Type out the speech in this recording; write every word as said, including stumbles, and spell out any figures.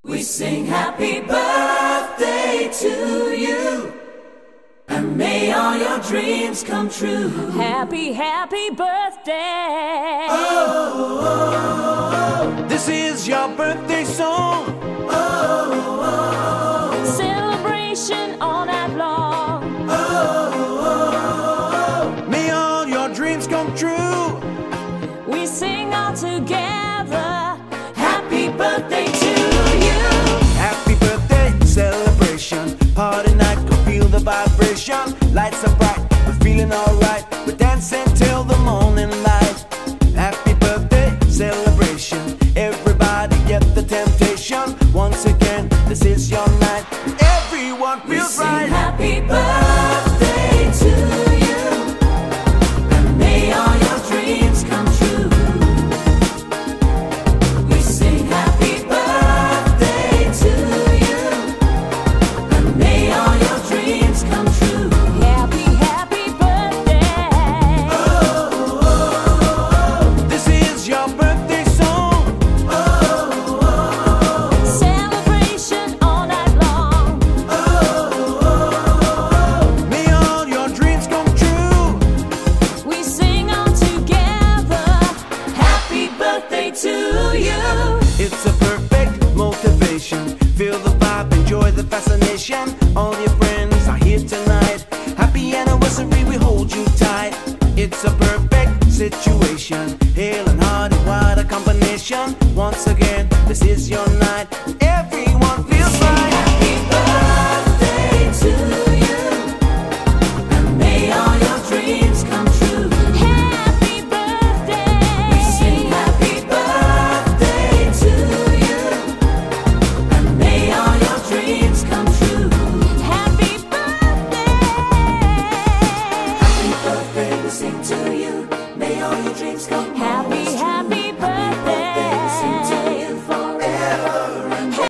We sing happy birthday to you, and may all your dreams come true. Happy, happy birthday. Oh, oh, oh. This is your birthday song. Oh, oh, oh. Celebration all night long. Oh, oh, oh. May all your dreams come true. We sing all together. Happy birthday to you. Happy birthday celebration. Party night, go feel the vibration. Lights are bright, we're feeling alright. We're dancing till the morning light. Happy birthday celebration. Everybody get the temptation. Once again, this is your night. Everyone We feels sing right. happy birthday to you, and may all your dreams come true. We sing happy birthday to you, and may all your dreams come true. Happy, happy birthday. Oh, oh, oh. This is your birthday song. Oh, oh, oh. Celebration all night long. Oh, oh, May all your dreams come true. We sing all together. happy birthday to you. It's a perfect motivation. Feel the vibe, enjoy the fascination. All your friends are here tonight. Happy anniversary, we hold you tight. It's a perfect situation. Hail and hearty, what a combination. Once again, this is your night. Everyone feels right. Happy birthday to you, and may all your dreams come true. Happy birthday. We sing happy birthday to you, and may all your dreams come true. Happy birthday. Happy birthday, we sing to you, may all your dreams come true.